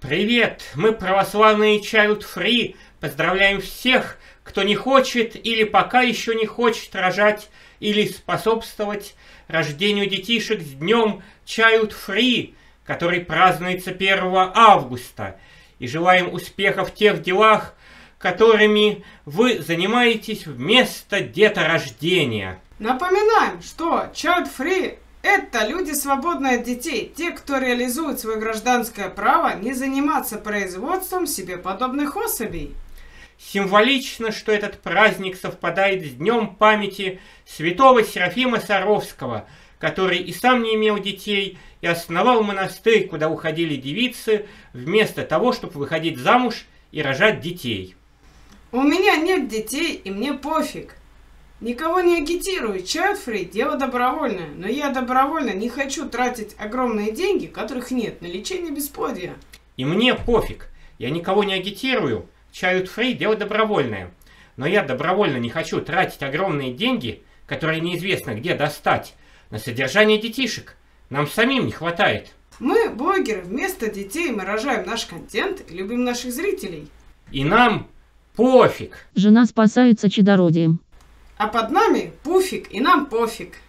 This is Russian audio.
Привет! Мы православные Child Free. Поздравляем всех, кто не хочет или пока еще не хочет рожать или способствовать рождению детишек с днем Child Free, который празднуется 1 августа. И желаем успеха в тех делах, которыми вы занимаетесь вместо деторождения. Напоминаем, что Child Free – это люди, свободные от детей, те, кто реализует свое гражданское право не заниматься производством себе подобных особей. Символично, что этот праздник совпадает с днем памяти святого Серафима Саровского, который и сам не имел детей, и основал монастырь, куда уходили девицы, вместо того, чтобы выходить замуж и рожать детей. У меня нет детей, и мне пофиг. Никого не агитирую. Child Free – дело добровольное, но я добровольно не хочу тратить огромные деньги, которых нет, на лечение бесплодия. И мне пофиг. Я никого не агитирую. Child Free – дело добровольное. Но я добровольно не хочу тратить огромные деньги, которые неизвестно где достать, на содержание детишек. Нам самим не хватает. Мы, блогеры, вместо детей мы рожаем наш контент и любим наших зрителей. И нам пофиг. Жена спасается чадородием. А под нами пуфик, и нам пофиг.